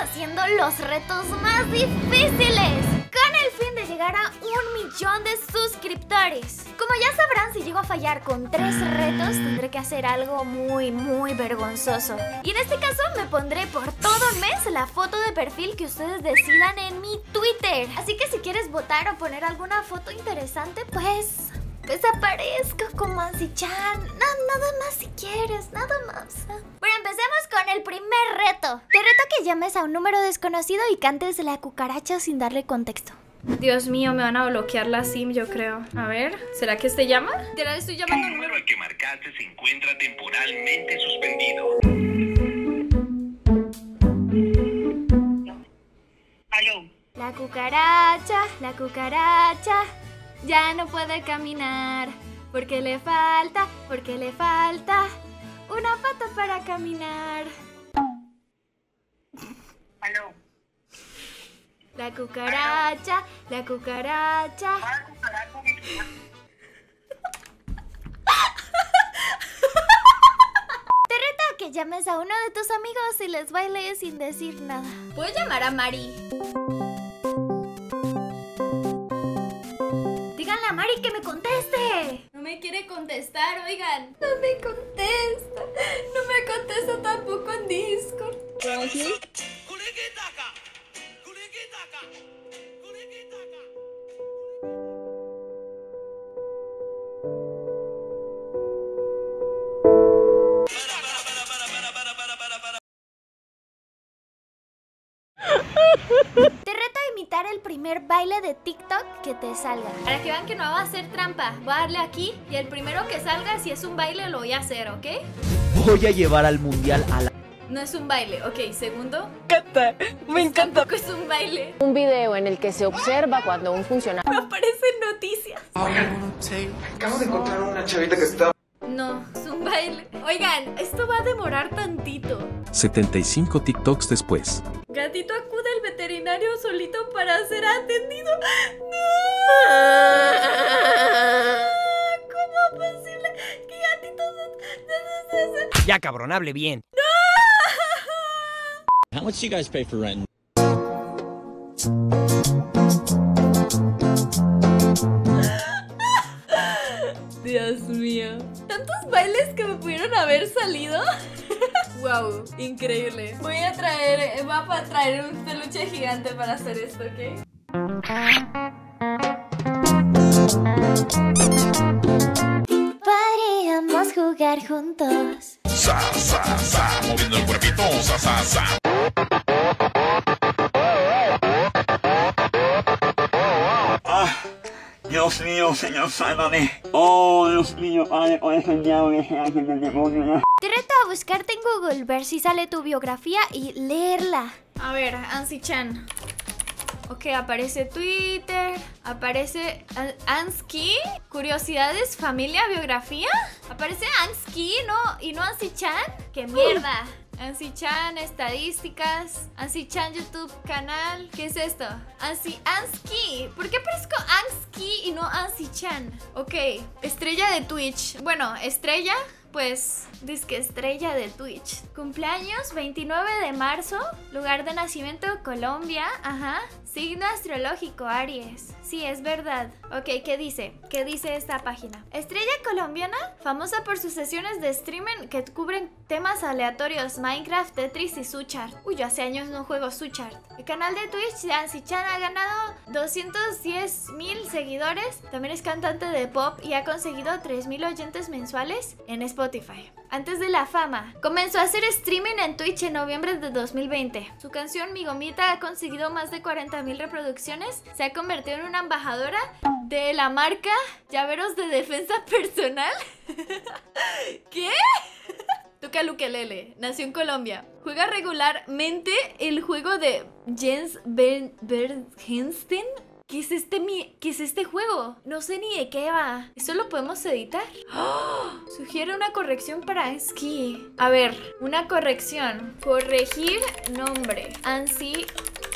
haciendo los retos más difíciles, con el fin de llegar a 1.000.000 de suscriptores. Como ya sabrán, si llego a fallar con 3 retos, tendré que hacer algo muy vergonzoso. Y en este caso me pondré por todo un mes la foto de perfil que ustedes decidan en mi Twitter. Así que si quieres votar o poner alguna foto interesante, pues aparezco como Ansi-chan. Nada más si quieres, nada más. Bueno, empecemos con el primer reto. Te reto que llames a un número desconocido y cantes La Cucaracha sin darle contexto. Dios mío, me van a bloquear la SIM, yo creo. A ver, ¿será que este llama? ¿Te la estoy llamando? El número al que marcaste se encuentra temporalmente suspendido. Aló. La cucaracha ya no puede caminar porque le falta una pata para caminar. Aló. La cucaracha. Te reto a que llames a uno de tus amigos y les bailes sin decir nada. ¿Puedo llamar a Mari? Díganle a Mari que me conteste. No me quiere contestar, oigan. No me contesta tampoco en Discord. ¿Sí? Te reto a imitar el primer baile de TikTok que te salga. Para que vean que no va a hacer trampa, voy a darle aquí y el primero que salga, si es un baile, lo voy a hacer, ¿ok? Voy a llevar al mundial a la... No es un baile, ok, segundo. Me encanta. Tampoco es un baile. Un video en el que se observa cuando un funcionario... Me aparecen noticias. Acabo de encontrar una chavita que está... No, es un baile. Oigan, esto va a demorar tantito. 75 TikToks después. Gatito acude al veterinario solito para ser atendido. ¡No! ¿Cómo es posible que gatitos... Ya, cabrón, hable bien. How much do you guys pay for rent? Dios mío. ¿Tantos bailes que me pudieron haber salido? Wow, increíble. Voy a traer un peluche gigante para hacer esto, ¿ok? Podríamos jugar juntos. Moviendo el cuerpito, Dios mío, señor, sálvame. Oh, Dios mío, ay, es el diablo, ese ángel del demonio. Te reto a buscarte en Google, ver si sale tu biografía y leerla. A ver, Ansi-chan. Ok, aparece Twitter, aparece Ansky, curiosidades, familia, biografía. Aparece Ansky, ¿no? Y no Ansi-chan. ¡Qué mierda! Ansi-chan, estadísticas. Ansi-chan, YouTube, canal. ¿Qué es esto? Ansky. ¿Por qué aparezco Ansky y no Ansi-chan? Ok, estrella de Twitch. Bueno, estrella, pues, disque estrella de Twitch. Cumpleaños, 29 de marzo. Lugar de nacimiento, Colombia. Ajá. Signo astrológico, Aries. Sí, es verdad. Ok, ¿qué dice? ¿Qué dice esta página? Estrella colombiana, famosa por sus sesiones de streaming que cubren temas aleatorios, Minecraft, Tetris y Suchart. Uy, yo hace años no juego Suchart. El canal de Twitch de Ansi-chan ha ganado 210,000 seguidores. También es cantante de pop y ha conseguido 3,000 oyentes mensuales en Spotify. Antes de la fama, comenzó a hacer streaming en Twitch en noviembre de 2020. Su canción Mi Gomita ha conseguido más de 40,000 reproducciones. Se ha convertido en una embajadora de la marca Llaveros de Defensa Personal. ¿Qué? Toca el ukelele. Nació en Colombia. Juega regularmente el juego de Jens Bergensten. ¿Qué es este juego? No sé ni de qué va. ¿Eso lo podemos editar? ¡Oh! Sugiere una corrección para Ansky. A ver, una corrección. Corregir nombre. Ansi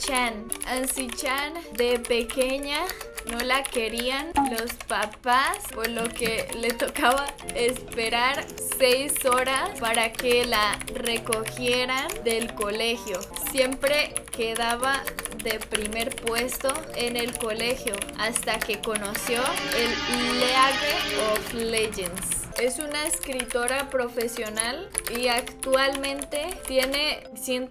Chan. Chan de pequeña no la querían los papás, por lo que le tocaba esperar 6 horas para que la recogieran del colegio. Siempre quedaba de primer puesto en el colegio hasta que conoció el League of Legends. Es una escritora profesional y actualmente tiene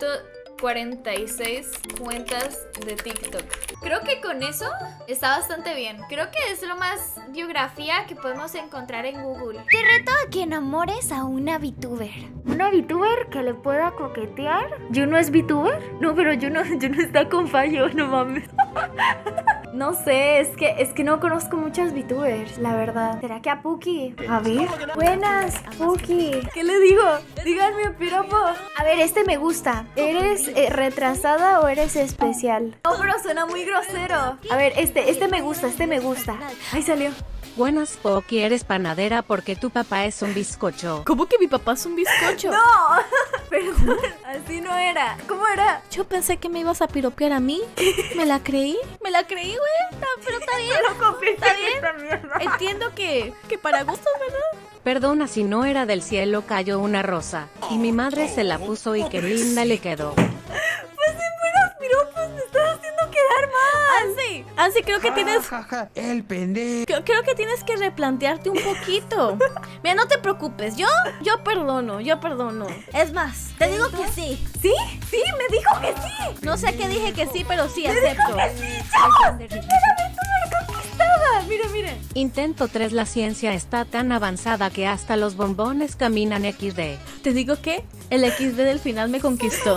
146 cuentas de TikTok. Creo que con eso está bastante bien. Creo que es lo más biografía que podemos encontrar en Google. Te reto a que enamores a una VTuber. ¿Una VTuber que le pueda coquetear? ¿Juno es VTuber? No, pero Juno está con fallo, no mames. No sé, es que no conozco muchas VTubers, la verdad. ¿Será que a Puki? A ver. Buenas, Puki. ¿Qué le digo? Díganme, piropo. A ver, este me gusta. ¿Eres retrasada o eres especial? No, pero suena muy grosero. A ver, este me gusta, Ahí salió. Buenas, Poki, eres panadera porque tu papá es un bizcocho. ¿Cómo que mi papá es un bizcocho? ¡No! Perdón, así no era. ¿Cómo era? Yo pensé que me ibas a piropear a mí. ¿Me la creí? Güey. Pero está bien. Está bien. Entiendo que para gustos, ¿verdad? Perdona si no era del cielo cayó una rosa. Y mi madre se la puso y qué linda le quedó. Pues si fueras piropos me estás haciendo quedar mal. Ansi, creo que tienes... El pendejo. Creo que tienes que replantearte un poquito. Mira, no te preocupes. Yo perdono. Es más, te digo que sí. ¿Sí? Sí, me dijo que sí. No sé qué dije que sí, pero sí acepto. ¡Me dijo que sí, chavos! ¡Primera conquistada! Miren. Intento 3. La ciencia está tan avanzada que hasta los bombones caminan XD. Te digo que el XD del final me conquistó.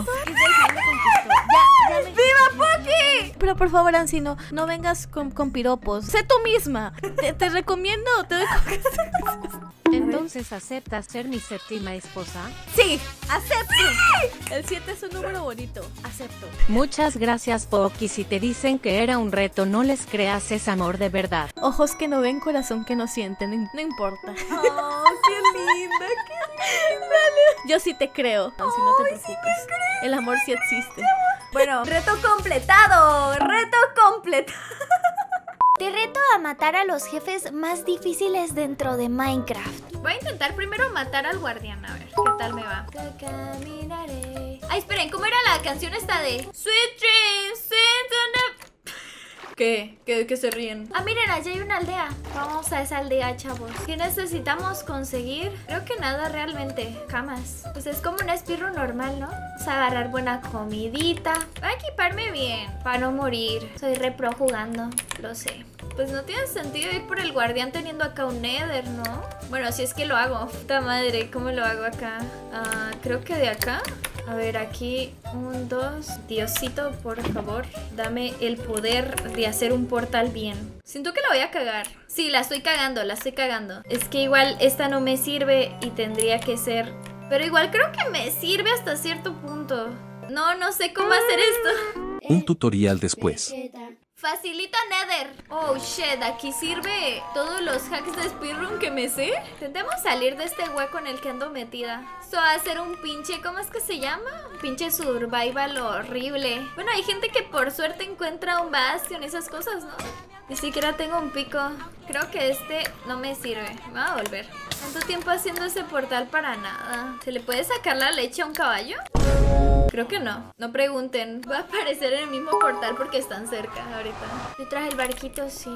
¡Viva Poki! Pero por favor, Ansi, no vengas con piropos. Sé tú misma. Te recomiendo. Entonces, ¿aceptas ser mi séptima esposa? Sí, acepto. ¡Sí! El 7 es un número bonito. Acepto. Muchas gracias, Poki. Si te dicen que era un reto, no les creas, es amor de verdad. Ojos que no ven, corazón que no sienten. No importa. ¡Oh, qué linda! Yo sí te creo. Ansi, no te preocupes. Sí, el amor sí existe. Bueno, reto completado. Te reto a matar a los jefes más difíciles dentro de Minecraft. Voy a intentar primero matar al guardián, a ver qué tal me va. Caminaré. Ay, esperen, ¿cómo era la canción esta de Sweet Dreams, Sweet on the... ¿Qué se ríen? Ah, miren, allá hay una aldea. Vamos a esa aldea, chavos. ¿Qué necesitamos conseguir? Creo que nada realmente. Camas. Pues es como un speedrun normal, ¿no? Vamos a agarrar buena comidita. Voy a equiparme bien para no morir. Soy repro jugando, lo sé. Pues no tiene sentido ir por el guardián teniendo acá un nether, ¿no? Bueno, si es que lo hago. Puta madre, ¿cómo lo hago acá? Creo que de acá. A ver, aquí, 1, 2. Diosito, por favor, dame el poder de hacer un portal bien. Siento que la voy a cagar. Sí, la estoy cagando. Es que igual esta no me sirve y tendría que ser... Pero igual creo que me sirve hasta cierto punto. No sé cómo hacer esto. Un tutorial después. Facilita Nether. Oh shit, aquí sirve todos los hacks de speedrun que me sé. Intentemos salir de este hueco en el que ando metida. Esto va a ser un pinche, ¿cómo es que se llama? Un pinche survival horrible. Bueno, hay gente que por suerte encuentra un bastion y esas cosas, ¿no? Ni siquiera tengo un pico. Creo que este no me sirve. Me voy a volver. ¿Cuánto tiempo haciendo ese portal para nada? ¿Se le puede sacar la leche a un caballo? Creo que no. No pregunten. Va a aparecer en el mismo portal porque están cerca ahorita. Yo traje el barquito, sí.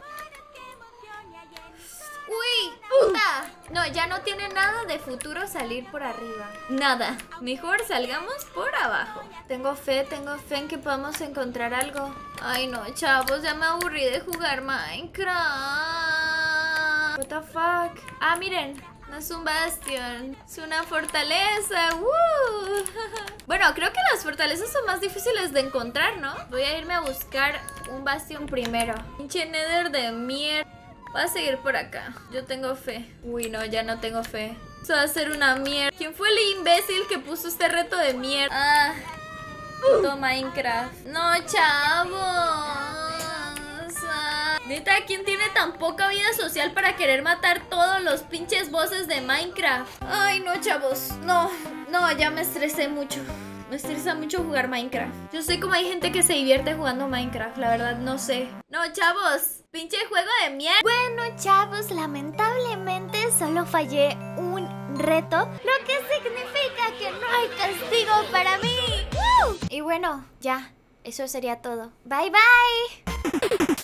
¡Uy! ¡Puta! No, ya no tiene nada de futuro salir por arriba. Nada. Mejor salgamos por abajo. Tengo fe en que podamos encontrar algo. Ay, no, chavos. Ya me aburrí de jugar Minecraft. What the fuck? Ah, miren. No es un bastión, es una fortaleza. Bueno, creo que las fortalezas son más difíciles de encontrar, ¿no? Voy a irme a buscar un bastión primero. Pinche nether de mierda. Voy a seguir por acá. Yo tengo fe. Uy, no, ya no tengo fe. Eso va a ser una mierda. ¿Quién fue el imbécil que puso este reto de mierda? Puto Minecraft. No, chavos. Neta, ¿quién tiene tan poca vida social para querer matar todos los pinches bosses de Minecraft? Ay, no, chavos. No, ya me estresé mucho. Me estresa mucho jugar Minecraft. Yo sé cómo hay gente que se divierte jugando Minecraft. La verdad, no sé. No, chavos. Pinche juego de mierda. Bueno, chavos, lamentablemente solo fallé un reto, lo que significa que no hay castigo para mí. ¡Woo! Y bueno, ya, eso sería todo. Bye, bye.